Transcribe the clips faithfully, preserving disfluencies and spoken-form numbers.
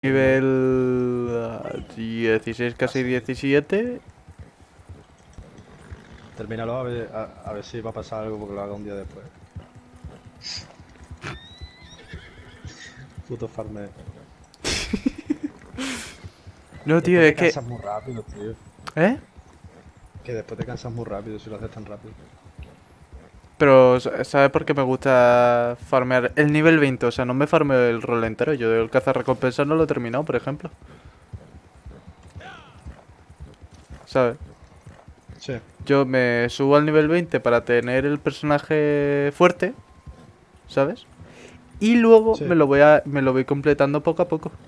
Nivel ah, dieciséis, casi diecisiete. Termínalo a ver, a, a ver si va a pasar algo porque lo haga un día después. Puto farmeo. No, tío, Después te es que... cansas muy rápido, tío. ¿Eh? Que después te cansas muy rápido si lo haces tan rápido. Pero, ¿sabes por qué me gusta farmear el nivel veinte? O sea, no me farmeo el rol entero. Yo el cazarrecompensas no lo he terminado, por ejemplo. ¿Sabes? Sí. Yo me subo al nivel veinte para tener el personaje fuerte, ¿sabes? Y luego Sí. me lo voy a, me lo voy completando poco a poco,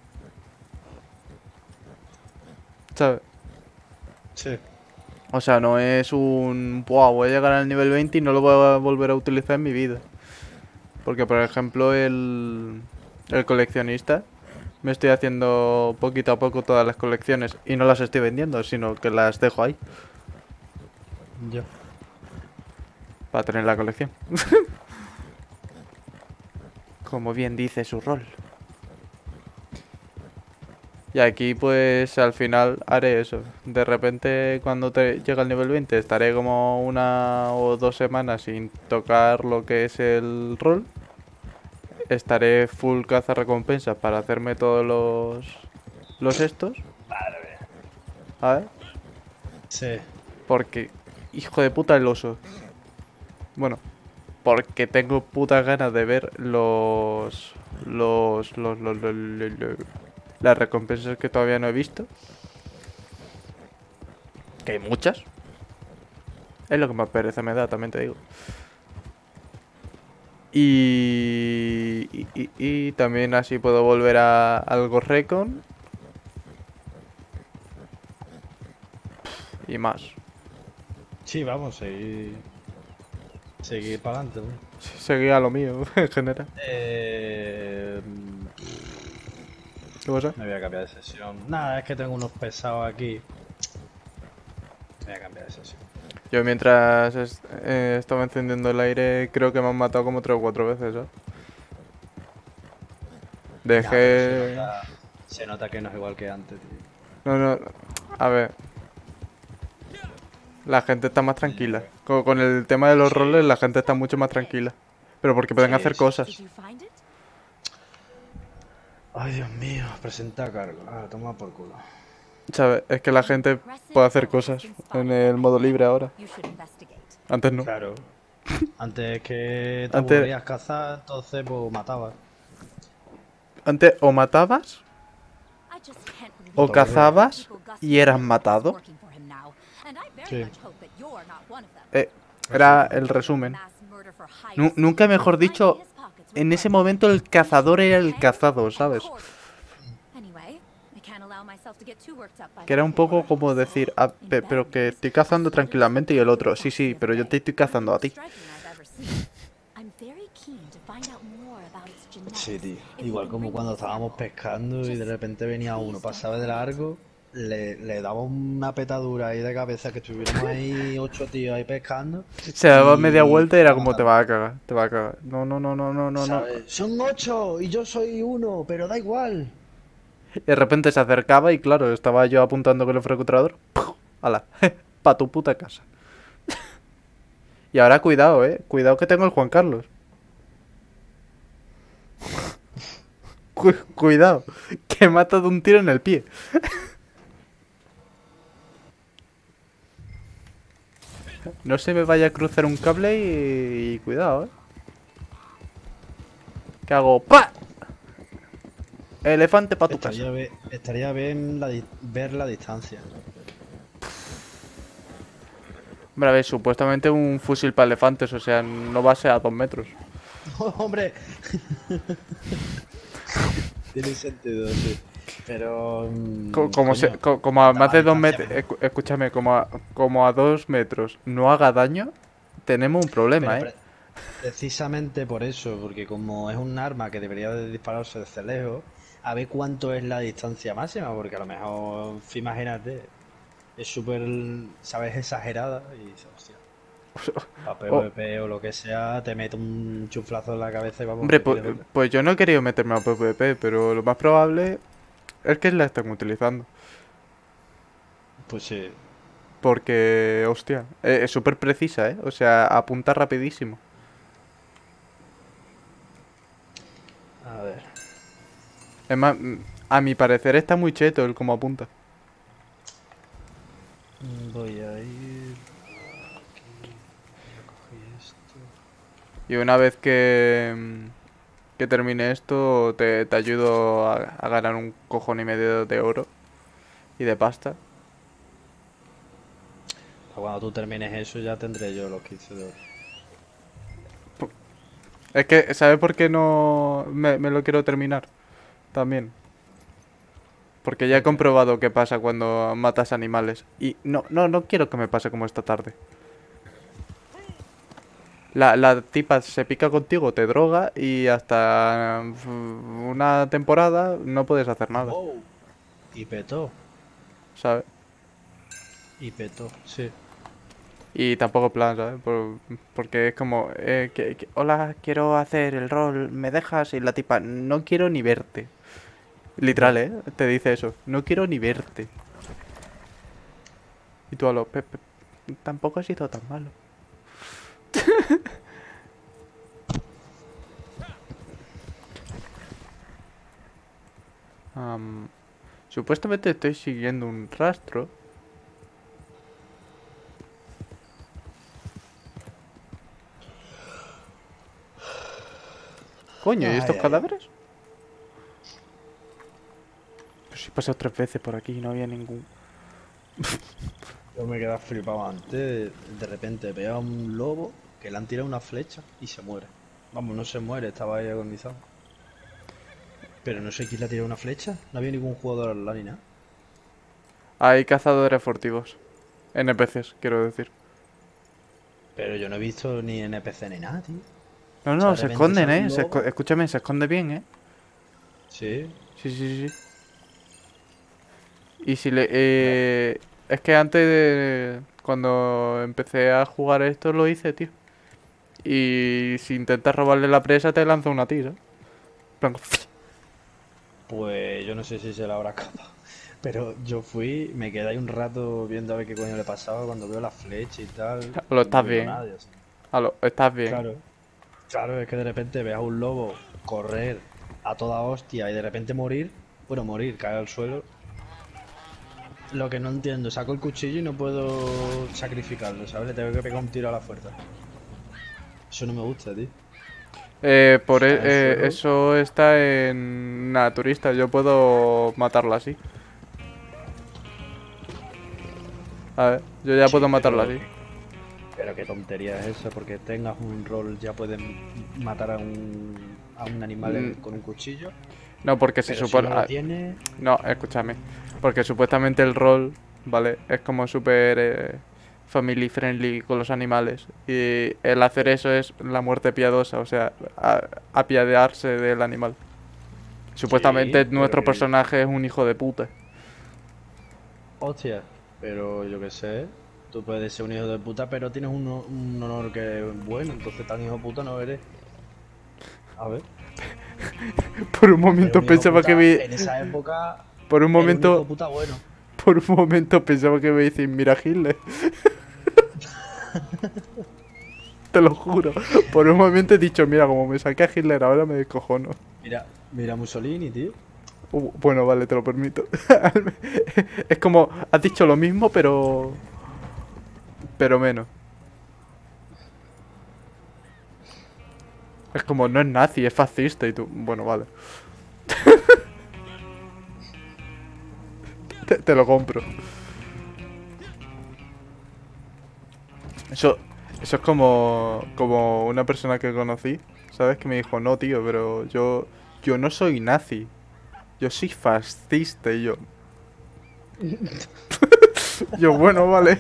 ¿sabes? Sí. O sea, no es un... Buah, voy a llegar al nivel veinte y no lo voy a volver a utilizar en mi vida. Porque, por ejemplo, el, el coleccionista, me estoy haciendo poquito a poco todas las colecciones y no las estoy vendiendo, sino que las dejo ahí Ya. para tener la colección. Como bien dice su rol. Y aquí pues al final haré eso. De repente cuando te llegue al nivel veinte estaré como una o dos semanas sin tocar lo que es el rol. Estaré full caza recompensas para hacerme todos los los estos. A ver. Sí. Porque, hijo de puta el oso. Bueno, porque tengo putas ganas de ver los los los, los, los- los- los- las recompensas que todavía no he visto. Que hay muchas. Es lo que más pereza me da, también te digo. Y, y, y- y también así puedo volver a algo Recon y más. Sí, vamos, seguir. Seguir para adelante, ¿no? Seguía lo mío, en general. Eh... ¿Qué pasa? Me voy a cambiar de sesión. Nada, es que tengo unos pesados aquí. Me voy a cambiar de sesión. Yo mientras es- eh, estaba encendiendo el aire, creo que me han matado como tres o cuatro veces, ¿sabes? Ya, pero se Dejé... nota, se nota que no es igual que antes, tío. No, no, a ver. La gente está más tranquila. Con, con el tema de los Sí, roles, la gente está mucho más tranquila. Pero porque pueden sí, hacer sí. cosas. Ay, Dios mío, presenta cargo. Ah, toma por culo. ¿Sabes? Es que la gente puede hacer cosas en el modo libre ahora. Antes no. Claro. Antes que te Antes, aburrías cazar, entonces pues matabas. antes o matabas o Todo bien. cazabas y eras matado. Sí. Eh, era Exacto. el resumen. Nu- nunca mejor dicho, en ese momento el cazador era el cazado, ¿sabes? Que era un poco como decir, ah, pe- pero que estoy cazando tranquilamente y el otro, sí, sí, pero yo te estoy cazando a ti. Sí, tío. Igual como cuando estábamos pescando y de repente venía uno, pasaba de largo, le, le daba una petadura ahí de cabeza que estuviéramos ahí ocho tíos ahí pescando Se daba media y vuelta y era lo como te mataba. va a cagar, te va a cagar. No, no, no, no, no, no, no. ¿Sabes? Son ocho y yo soy uno, pero da igual. Y de repente se acercaba y claro, estaba yo apuntando con el francotirador. ¡Puf! ¡Hala! Pa' tu puta casa. Y ahora cuidado, eh. Cuidado que tengo el Juan Carlos. Cu- cuidado. Que mata de un tiro en el pie. No se me vaya a cruzar un cable y, y cuidado, eh. ¿Qué hago? ¡Pa! Elefante pa' tu casa. Estaría, be- estaría bien la di- ver la distancia. Hombre, a ver, supuestamente un fusil para elefantes, o sea, no va a ser a dos metros. ¡Hombre! Tiene sentido, sí. Pero... Co- mm, Como, se- coño, co- como a cuanta más más de dos distancia metros, mejor. escúchame, como a, como a dos metros no haga daño, tenemos un Pero problema, ¿eh? pre- precisamente por eso, porque como es un arma que debería de dispararse desde lejos, a ver cuánto es la distancia máxima, porque a lo mejor, imagínate, es súper, ¿sabes? Exagerada y dices, hostia, para Oh, PvP o lo que sea, te mete un chuflazo en la cabeza y vamos, hombre, te pues, pides otra. pues yo no he querido meterme a PvP, pero lo más probable es que la están utilizando. Pues sí. Porque, hostia, eh, es súper precisa, ¿eh? O sea, apunta rapidísimo. A ver. Es más, mm, a mi parecer está muy cheto el cómo apunta. Mm, Voy a ir aquí. Voy a coger esto. Y una vez que, mm, que termine esto, te, te ayudo a, a ganar un cojón y medio de oro y de pasta. Para cuando tú termines eso ya tendré yo los quince de oro. Es que, ¿sabes por qué no me, me lo quiero terminar? También. Porque ya he ¿Por qué? comprobado qué pasa cuando matas animales. Y no, no, no quiero que me pase como esta tarde. La, la tipa se pica contigo, te droga y hasta mm, una temporada no puedes hacer nada, Wow. Y petó. ¿sabes? Y petó, sí. Y tampoco plan, ¿sabes? Por- porque es como, eh, que- que- hola, quiero hacer el rol, ¿me dejas? Y la tipa, no quiero ni verte. Literal, Ya. ¿eh? Te dice eso, no quiero ni verte. Y tú a lo, "Pe- pe- tampoco ha sido tan malo". Am, supuestamente estoy siguiendo un rastro. Coño, ¿y estos Ay, ay, ay. cadáveres? Pues si he pasado tres veces por aquí y no había ningún. Yo me quedé flipado antes. De repente veo a un lobo que le han tirado una flecha y se muere. Vamos, no se muere, estaba ahí agonizado. Pero no sé quién le ha tirado una flecha. No había ningún jugador al lado ni nada. Hay cazadores furtivos. N P Cs, quiero decir. Pero yo no he visto ni N P C ni nada, tío. No, O sea, no, de se repente esconden, sale un ¿eh? Se esco- lobo. escúchame, se esconde bien, ¿eh? Sí. Sí, sí, sí, sí. Y si le... Eh, es que antes de... Cuando empecé a jugar esto lo hice, tío. Y si intentas robarle la presa te lanza una tira. En plan, Pues yo no sé si se la habrá escapado. Pero yo fui, me quedé ahí un rato viendo a ver qué coño le pasaba cuando veo la flecha y tal. lo Y no estás veo bien. nadie, así. A lo, estás bien. Claro. Claro, es que de repente ves a un lobo correr a toda hostia y de repente morir. Bueno, morir, caer al suelo. Lo que no entiendo, saco el cuchillo y no puedo sacrificarlo, ¿sabes? Le tengo que pegar un tiro a la fuerza. Eso no me gusta, tío. Eh, por Si e- está en el eh, suelo. eso está en naturista. Yo puedo matarla así. A ver, yo ya puedo Sí, matarla pero. así. Pero qué tontería es esa, porque tengas un rol ya puedes matar a un, a un animal Mm, en- con un cuchillo. no, porque se Pero si supone... no lo ah, tiene. no, escúchame. Porque supuestamente el rol, ¿vale? Es como súper eh, family friendly con los animales. Y el hacer eso es la muerte piadosa, o sea, a- apiadarse del animal. Supuestamente Sí, pero nuestro que. personaje es un hijo de puta. Hostia, pero yo qué sé. Tú puedes ser un hijo de puta, pero tienes un, ho- un honor que es bueno, entonces tan hijo de puta no eres. A ver. Por un Eres momento un hijo de pensaba que puta, me... en esa época Por un eres un hijo momento... de puta bueno. Por un momento pensaba que me dicen, mira Hitler. Te lo juro. Por un momento he dicho, mira, como me saqué a Hitler ahora me descojono. Mira, mira Mussolini, tío. Uh, bueno, vale, te lo permito. Es como, has dicho lo mismo, pero... Pero menos. Es como, no es nazi, es fascista y tú... Bueno, vale. Te, te lo compro. Eso, eso es como, como una persona que conocí, ¿sabes? Que me dijo, no, tío, pero yo, yo no soy nazi. Yo soy fascista y yo... Yo, bueno, vale.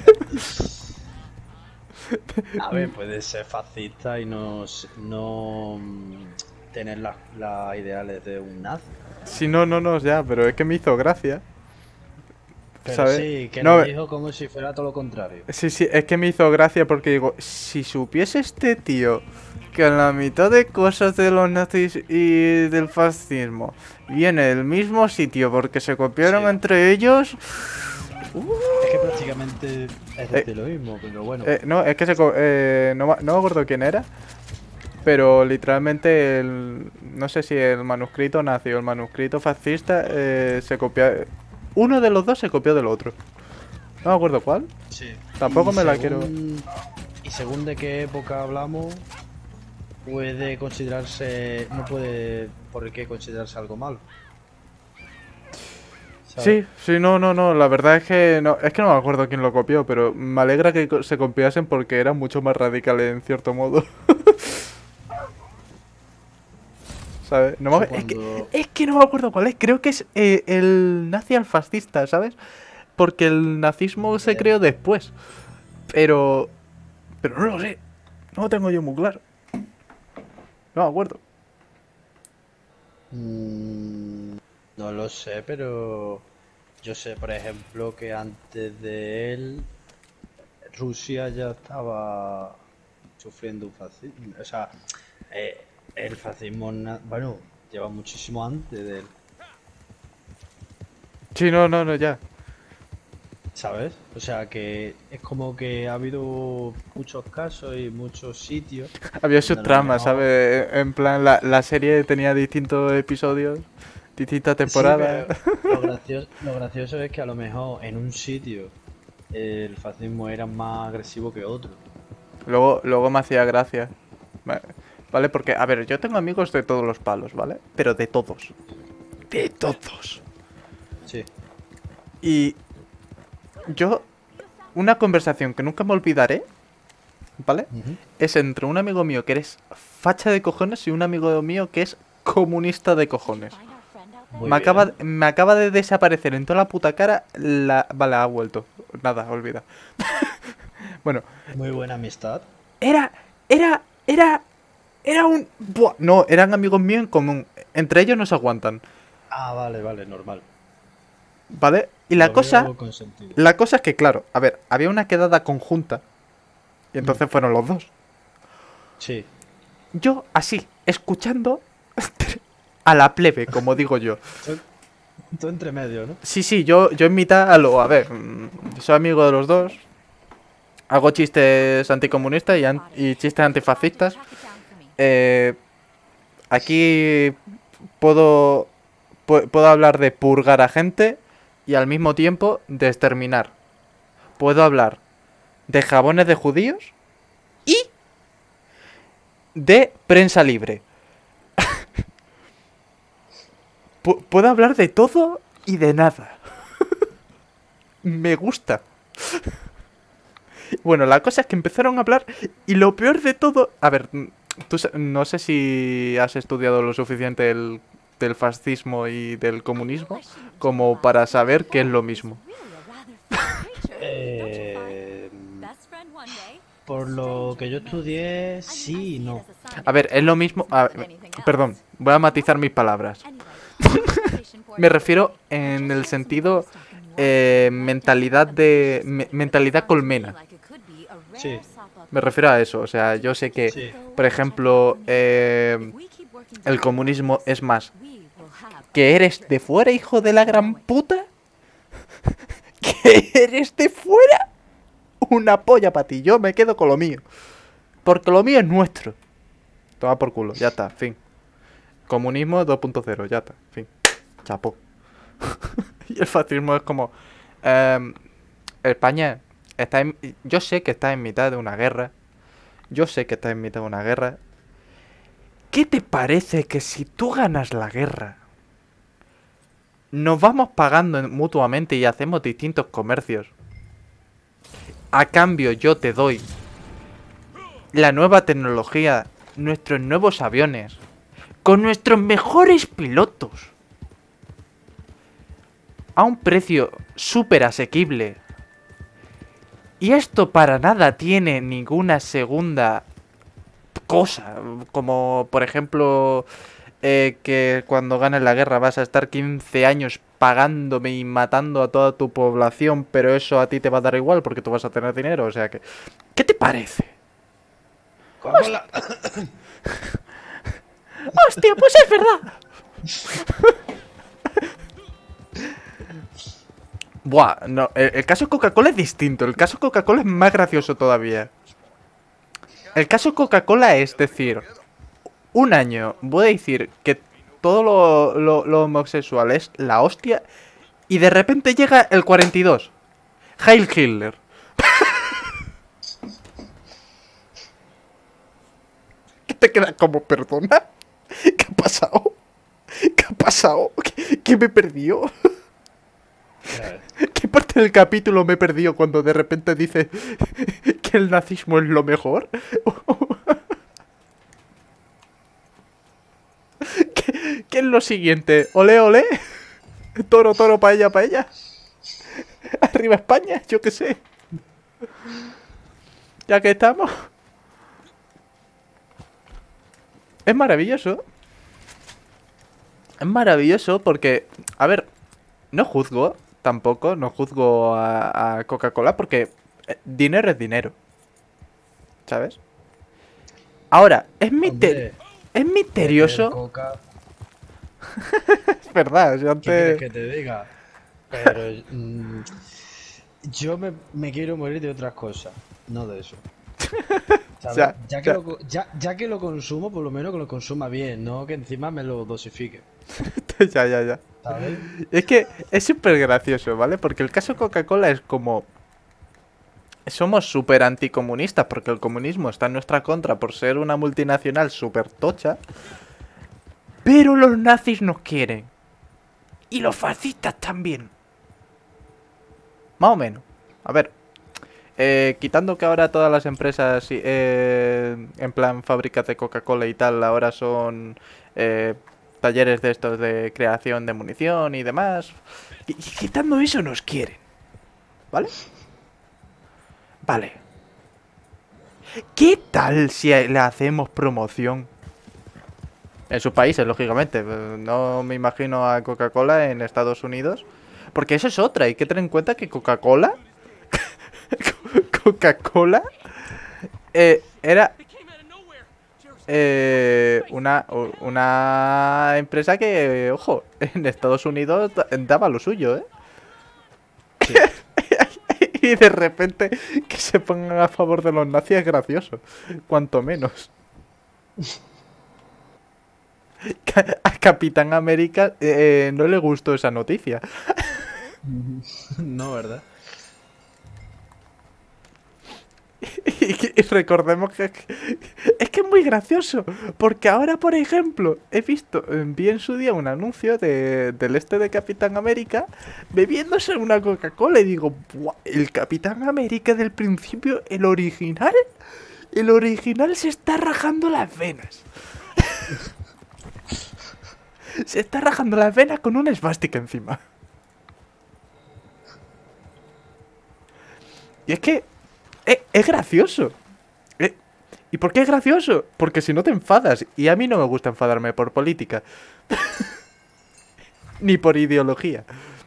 A ver, puede ser fascista y no, s- no mm, tener las las ideales de un nazi. Si no, no, no, ya, pero es que me hizo gracia. Pero ¿sabes? sí, que No, lo dijo como si fuera todo lo contrario. sí, sí, es que me hizo gracia porque digo, si supiese este tío que en la mitad de cosas de los nazis y del fascismo viene del mismo sitio porque se copiaron Sí. entre ellos... Uh, Es que prácticamente es Eh, de lo mismo, pero bueno. eh, no, es que se... co- eh, no, ma- no me acuerdo quién era, pero literalmente el, no sé si el manuscrito nazi o el manuscrito fascista eh, se copia... Uno de los dos se copió del otro. No me acuerdo cuál. Sí. Tampoco Y me la quiero... según- Y según de qué época hablamos, puede considerarse. No puede por qué considerarse algo malo. ¿Sabes? Sí, sí, no, no, no, la verdad es que no, es que no me acuerdo quién lo copió, pero me alegra que co- se copiasen porque eran mucho más radicales en cierto modo. ¿Sabes? No me Eso acu- es que, cuando. es que no me acuerdo cuál es, creo que es eh, el nazi al fascista, ¿sabes? Porque el nazismo se Bien. creó después. Pero... Pero no lo sé, no lo tengo yo muy claro. No me acuerdo. Mm, no lo sé, pero. Yo sé, por ejemplo, que antes de él, Rusia ya estaba sufriendo un fascismo. O sea, eh, el fascismo, na- bueno, lleva muchísimo antes de él, Sí, no, no, no, ya. ¿sabes? O sea, que es como que ha habido muchos casos y muchos sitios Había donde sus a lo tramas, mejor. ¿sabes? En plan, la, la serie tenía distintos episodios, distintas Sí, temporadas. pero lo gracioso, lo gracioso es que a lo mejor en un sitio el fascismo era más agresivo que otro. Luego, luego me hacía gracia. Va- ¿Vale? Porque, a ver, yo tengo amigos de todos los palos, ¿vale? Pero de todos. De todos. Sí, Y yo, una conversación que nunca me olvidaré, ¿vale? ujú, Es entre un amigo mío que eres facha de cojones y un amigo mío que es comunista de cojones. muy Me acaba, bien. me acaba de desaparecer en toda la puta cara la... Vale, ha vuelto. Nada, olvida. Bueno, Muy buena amistad. era, era, era, era un... Buah, no, eran amigos míos en común. Entre ellos no se aguantan, Ah, vale, vale, normal. ¿vale? Y la Lo cosa, veo con sentido. la cosa es que, claro, a ver, había una quedada conjunta y entonces fueron los dos. Sí, Yo, así, escuchando a la plebe, como digo yo. tú, tú entre medio, ¿no? Sí, sí, yo, yo en mitad a lo... A ver, mm, soy amigo de los dos. Hago chistes anticomunistas y, an- y chistes antifascistas. Eh, aquí puedo, pu- puedo hablar de purgar a gente y al mismo tiempo de exterminar. Puedo hablar de jabones de judíos y de prensa libre. Pu- puedo hablar de todo y de nada. Me gusta. Bueno, la cosa es que empezaron a hablar y lo peor de todo... A ver, mm, tú sa- no sé si has estudiado lo suficiente el, del fascismo y del comunismo como para saber que es lo mismo. Eh, por lo que yo estudié, sí y no. A ver, es lo mismo... a ver, perdón, voy a matizar mis palabras. Me refiero en el sentido eh, mentalidad de... me- mentalidad colmena. Sí, Me refiero a eso, o sea, yo sé que, sí. por ejemplo, eh, el comunismo es más... ¿Que eres de fuera, hijo de la gran puta? ¿Que eres de fuera? Una polla para ti, yo me quedo con lo mío. Porque lo mío es nuestro. Toma por culo, ya está, fin. Comunismo dos punto cero, ya está, fin. Chapo. Y el fascismo es como... em, España está en... Yo sé que está en mitad de una guerra. Yo sé que está en mitad de una guerra. ¿Qué te parece que si tú ganas la guerra, nos vamos pagando en- mutuamente y hacemos distintos comercios? A cambio yo te doy la nueva tecnología, nuestros nuevos aviones, con nuestros mejores pilotos, a un precio súper asequible. Y esto para nada tiene ninguna segunda cosa, como por ejemplo eh, que cuando ganes la guerra vas a estar quince años pagándome y matando a toda tu población, pero eso a ti te va a dar igual porque tú vas a tener dinero, o sea que... ¿Qué te parece? Coca-Cola. ¡Hostia, pues es verdad! Buah, no, el, el caso Coca-Cola es distinto, el caso Coca-Cola es más gracioso todavía. El caso Coca-Cola es decir, un año voy a decir que todo lo, lo, lo homosexual es la hostia y de repente llega el cuarenta y dos. Heil Hitler. ¿Qué te queda como perdona? ¿Qué ha pasado? ¿Qué ha pasado? ¿Qué, qué me perdió? ¿Qué parte del capítulo me perdió cuando de repente dice que el nazismo es lo mejor? ¿Qué, qué es lo siguiente? ¿Ole, ole? ¿Toro, toro, paella, paella? ¿Arriba España? Yo qué sé. Ya que estamos. Es maravilloso. Es maravilloso porque, a ver, no juzgo tampoco, no juzgo a, a Coca-Cola porque eh, dinero es dinero. ¿Sabes? Ahora, es, miter es misterioso. Coca. Es verdad, yo antes... ¿Qué quieres que te diga? Pero mmm, yo me, me quiero morir de otras cosas, no de eso. ¿Sabes? Ya, ya, que ya. Lo, ya, ya que lo consumo, por lo menos que lo consuma bien, no que encima me lo dosifique. Ya, ya, ya. ¿Sabes? Es que es súper gracioso, ¿vale? Porque el caso Coca-Cola es como... Somos súper anticomunistas porque el comunismo está en nuestra contra por ser una multinacional súper tocha. Pero los nazis nos quieren. Y los fascistas también. Más o menos. A ver. Eh, quitando que ahora todas las empresas eh, en plan fábricas de Coca-Cola y tal ahora son eh, talleres de estos de creación de munición y demás. Y, y quitando eso nos quieren. ¿Vale? Vale. ¿Qué tal si le hacemos promoción? En sus países, lógicamente. No me imagino a Coca-Cola en Estados Unidos. Porque eso es otra. Hay que tener en cuenta que Coca-Cola... Coca-Cola... Eh, era... Eh, una, una empresa que, ojo, en Estados Unidos daba lo suyo, ¿eh? Sí. Y de repente que se pongan a favor de los nazis es gracioso. Cuanto menos. A Capitán América eh, no le gustó esa noticia. No, ¿verdad? Y, y recordemos que es que es muy gracioso. Porque ahora, por ejemplo, he visto, vi en su día un anuncio de, del este de Capitán América bebiéndose una Coca-Cola y digo, ¡buah! El Capitán América del principio, el original, el original se está rajando las venas. Se está rajando las venas con una esvástica encima. Y es que es, es gracioso. Eh, ¿Y por qué es gracioso? Porque si no te enfadas. Y a mí no me gusta enfadarme por política. Ni por ideología.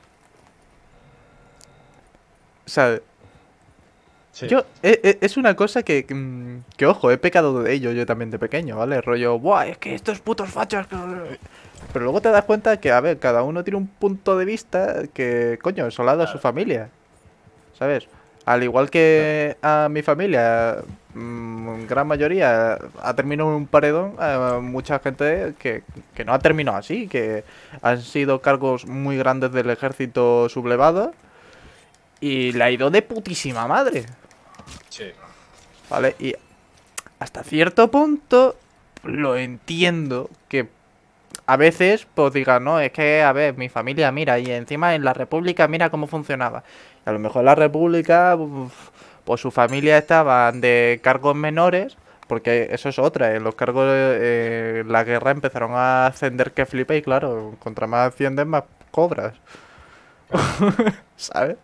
O sea... Sí. Yo, es, es una cosa que, que, que, ojo, he pecado de ello yo también de pequeño, ¿vale? Rollo, buah, es que estos putos fachos... Pero luego te das cuenta que, a ver, cada uno tiene un punto de vista que, coño, eso lado a su familia. ¿Sabes? Al igual que a mi familia, mmm, gran mayoría ha terminado en un paredón, eh, mucha gente que, que no ha terminado así, que han sido cargos muy grandes del ejército sublevado y le ha ido de putísima madre. Sí. Vale, y hasta cierto punto lo entiendo que a veces pues digan, no, es que, a ver, mi familia, mira, y encima en la República mira cómo funcionaba. Y a lo mejor en la República, pues su familia estaban de cargos menores, porque eso es otra, en los cargos, eh, la guerra empezaron a ascender que flipa y claro, contra más ascienden más cobras. ¿Sabes?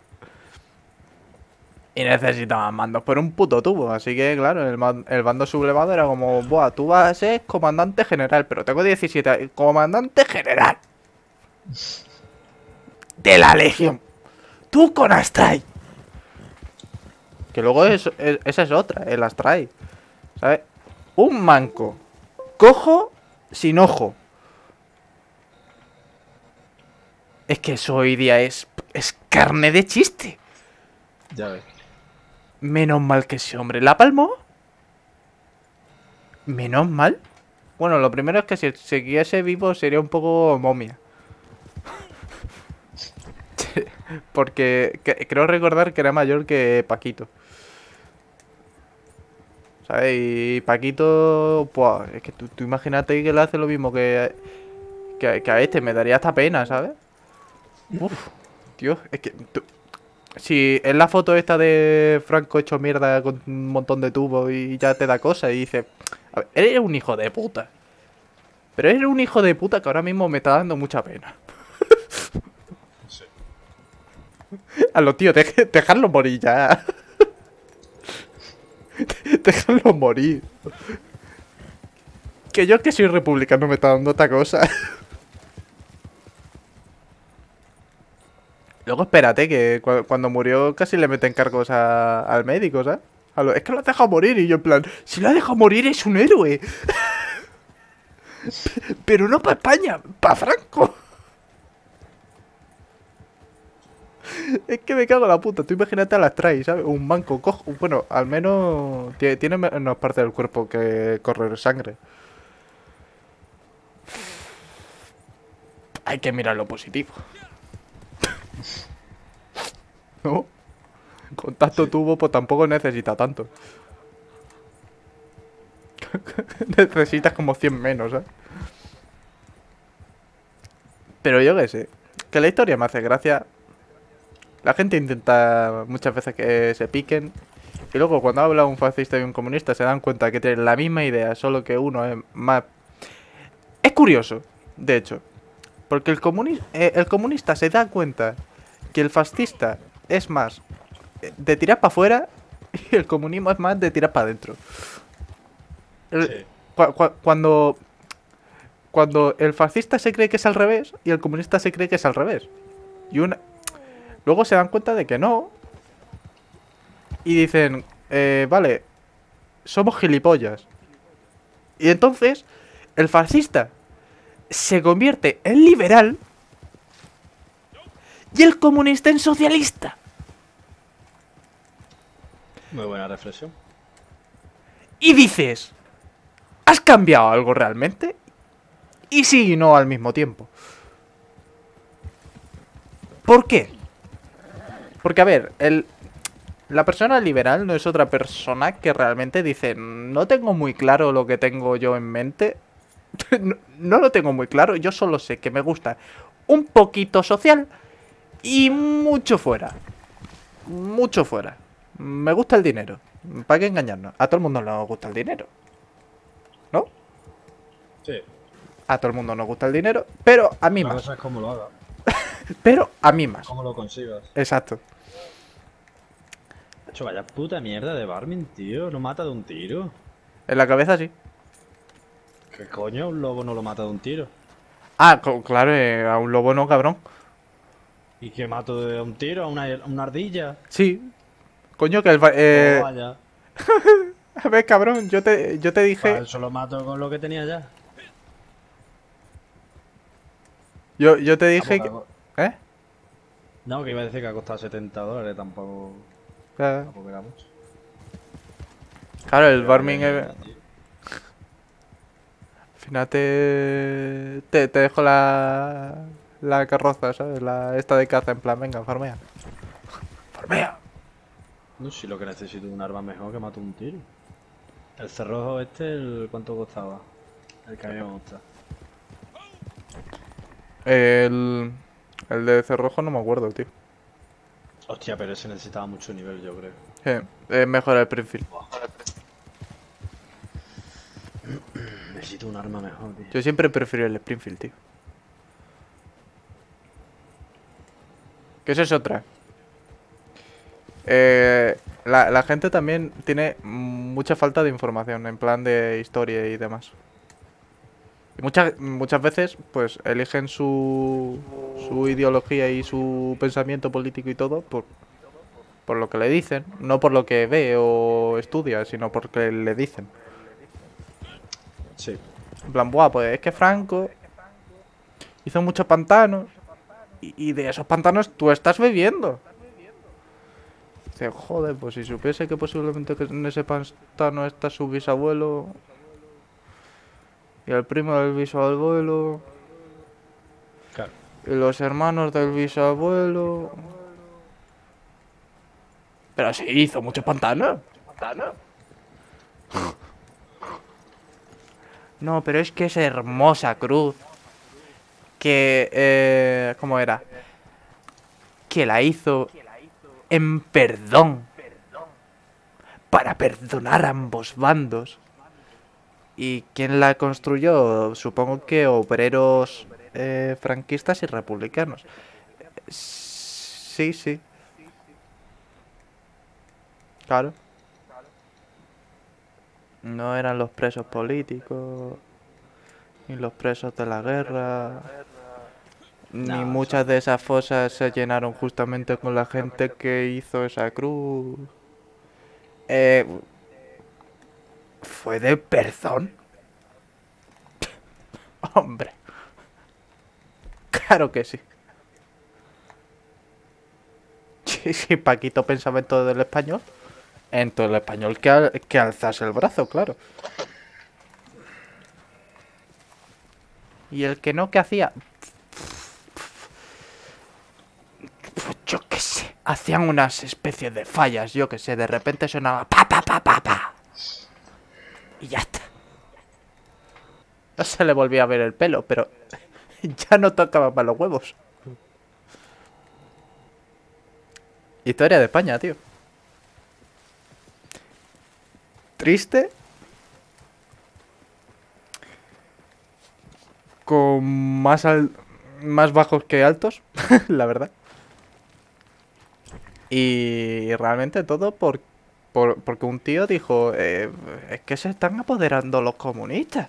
Y necesitaban mandos por un puto tubo. Así que, claro, el, el bando sublevado era como, buah, tú vas a ser comandante general. Pero tengo diecisiete años. ¡Comandante general! de la Legión. Tú con Astray. Que luego es, es- esa es otra, el Astray. ¿Sabes? Un manco. Cojo sin ojo. Es que eso hoy día es, es carne de chiste. Ya ves. Menos mal que ese hombre la palmó. Menos mal. Bueno, lo primero es que si siguiese vivo sería un poco momia. Porque que- creo recordar que era mayor que Paquito. ¿Sabes? Y Paquito, pues, es que tú, tú imagínate que le hace lo mismo que, que, que a este. Me daría hasta pena, ¿sabes? Uf, tío, es que... tú- si es la foto esta de Franco hecho mierda con un montón de tubos y ya te da cosa y dices... A ver, eres un hijo de puta. Pero eres un hijo de puta que ahora mismo me está dando mucha pena. Sí. A los tíos, dej- dejadlo morir ya. Dejadlo morir. Que yo que soy republicano me está dando esta cosa. Luego espérate que cu- cuando murió casi le meten cargos a- al médico, ¿sabes? A lo- es que lo has dejado morir y yo en plan, si lo ha dejado morir es un héroe. Pero no para España, para Franco. Es que me cago en la puta. Tú imagínate a las traes, ¿sabes? Un manco cojo. Bueno, al menos tie- tiene menos parte del cuerpo que correr sangre. Hay que mirar lo positivo. ¿No? Contacto tubo, pues tampoco necesita tanto. Necesitas como cien menos, ¿eh? Pero yo qué sé. Que la historia me hace gracia. La gente intenta muchas veces que se piquen. Y luego cuando habla un fascista y un comunista se dan cuenta que tienen la misma idea, solo que uno es más... Es curioso, de hecho. Porque el, comuni- eh, el comunista se da cuenta que el fascista es más eh, de tirar para afuera y el comunismo es más de tirar para adentro. El- Sí. cua- cua- cuando, cuando el fascista se cree que es al revés y el comunista se cree que es al revés. Y una, luego se dan cuenta de que no. Y dicen, eh, vale, somos gilipollas. Y entonces el fascista se convierte en liberal y el comunista en socialista. Muy buena reflexión. Y dices, ¿has cambiado algo realmente? Y sí y no al mismo tiempo. ¿Por qué? Porque, a ver, el, la persona liberal no es otra persona que realmente dice, no tengo muy claro lo que tengo yo en mente. no, no lo tengo muy claro, yo solo sé que me gusta un poquito social y mucho fuera. Mucho fuera. Me gusta el dinero. ¿Para qué engañarnos? A todo el mundo nos gusta el dinero. ¿No? Sí. A todo el mundo nos gusta el dinero, pero a mí La más. cosa es cómo lo hagas, Pero a mí más. cómo lo consigas. Exacto. Hecho, vaya puta mierda de Barmin, tío. Lo mata de un tiro. En la cabeza sí. ¿Qué coño? Un lobo no lo mata de un tiro. Ah, co- claro, eh, a un lobo no, cabrón. ¿Y qué mato de un tiro? ¿A una, a una ardilla? Sí. Coño, que el... va- Eh... Oh, vaya. A ver, cabrón, yo te, yo te Para dije... eso lo mato con lo que tenía ya. Yo, yo te Ah, dije pues, que... ¿Eh? No, que iba a decir que ha costado setenta dólares, tampoco, Claro, tampoco era mucho. claro, el Pero Barming... vaya es- mierda, tío. Al final te... Te, te dejo la... La carroza, ¿sabes? La, esta de caza, en plan, venga, farmea. Farmea. No, si lo que necesito es un arma mejor que mato un tiro. El cerrojo este, el, ¿cuánto costaba? El que a mí me gusta. El... El de cerrojo no me acuerdo, tío. Hostia, pero ese necesitaba mucho nivel, yo creo. Sí, es mejor el Springfield. Necesito un arma mejor, tío. Yo siempre prefiero el Springfield, tío. Que eso es otra. Eh, la, la gente también tiene mucha falta de información en plan de historia y demás. Y muchas, muchas veces, pues, eligen su, su ideología y su pensamiento político y todo por, por lo que le dicen. No por lo que ve o estudia, sino porque le dicen. Sí. En plan, buah, pues es que Franco hizo muchos pantanos. Y, y de esos pantanos tú estás viviendo. Dice, joder, pues si supiese que posiblemente que en ese pantano está su bisabuelo. Y el primo del bisabuelo. Claro. Y los hermanos del bisabuelo. Pero sí, hizo muchos pantanos. ¿Pantanos? No, pero es que es hermosa cruz. Que, eh, ¿cómo era? Que la hizo en perdón. Para perdonar a ambos bandos. ¿Y quién la construyó? Supongo que obreros eh, franquistas y republicanos. Sí, sí. Claro. No eran los presos políticos, ni los presos de la guerra, ni No, muchas eso de esas fosas se llenaron justamente con la gente que hizo esa cruz. Eh, ¿Fue de perdón? Hombre. Claro que sí. Sí, sí, Paquito pensaba en todo el español. En todo el español que, al- que alzase el brazo, claro. Y el que no, ¿qué hacía? Pues yo qué sé. Hacían unas especies de fallas, yo qué sé. De repente sonaba pa pa pa pa pa. Y ya está. No se le volvía a ver el pelo, pero ya no tocaba para los huevos. Historia de España, tío. Triste. Con más al más bajos que altos, la verdad. Y realmente todo por, por- porque un tío dijo, eh, es que se están apoderando los comunistas.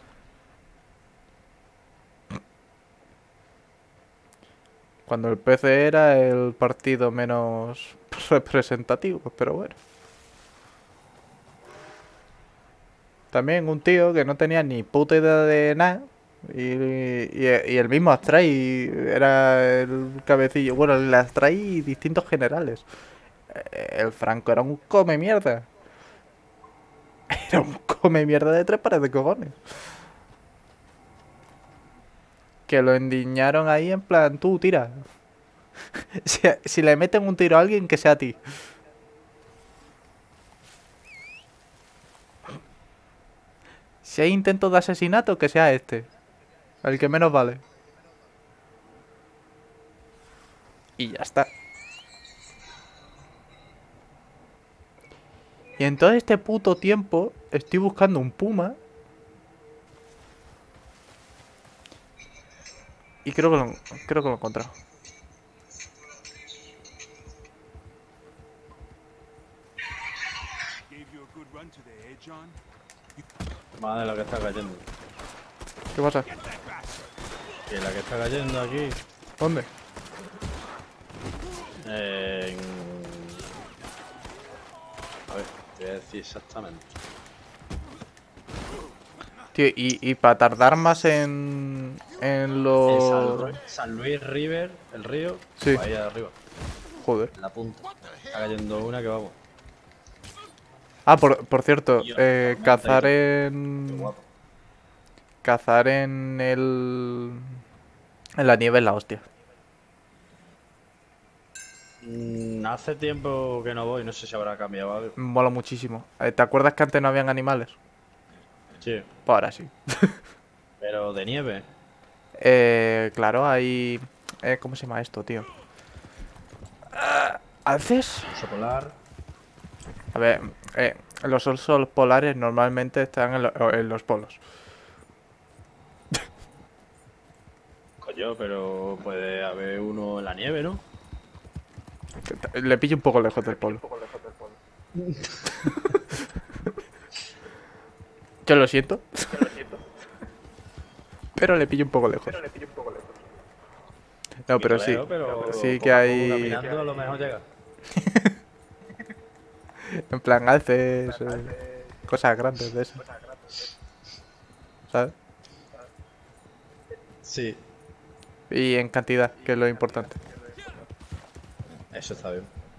Cuando el P C era el partido menos representativo, pero bueno. También un tío que no tenía ni puta idea de nada. Y, y- y el mismo Astray era el cabecillo. Bueno, el Astray y distintos generales. Eh, El Franco era un come mierda. Era un come mierda de tres pares de cojones. Que lo endiñaron ahí en plan, tú tira. Si, si le meten un tiro a alguien, que sea a ti. Si hay intento de asesinato, que sea este. El que menos vale. Y ya está. Y en todo este puto tiempo estoy buscando un puma. Y creo que lo, creo que lo he encontrado. Madre la que está cayendo. ¿Qué pasa? Que la que está cayendo aquí. ¿Dónde? En... A ver, te voy a decir exactamente. Tío, y, y para tardar más en... En Eh, San, lo... Lu- San Luis River, el río, Sí. ahí arriba, Joder. en la punta. Está cayendo una que vamos. Ah, por, por cierto, Tío, eh, tormenta y cazar todo. Qué en... guapo. Cazar en el... En la nieve es la hostia. Mm, hace tiempo que no voy, no sé si habrá cambiado algo. Mola muchísimo. Eh, ¿Te acuerdas que antes no habían animales? Sí, Pues ahora sí. pero de nieve. Eh, claro, hay... Eh, ¿cómo se llama esto, tío? Ah, ¿Alces? Oso polar. A ver, eh, los osos polares normalmente están en, lo- en los polos. Coño, pero puede haber uno en la nieve, ¿no? Le pillo un poco lejos del polo. Yo lo siento. Pero le pillo un poco lejos. No, pero sí. Pistolero, pero Sí poco que a poco hay. caminando a lo mejor llega. En plan, alces. eh, cosas grandes de esas. ¿Sabes? Sí, Y en cantidad, que es lo importante. eso está bien.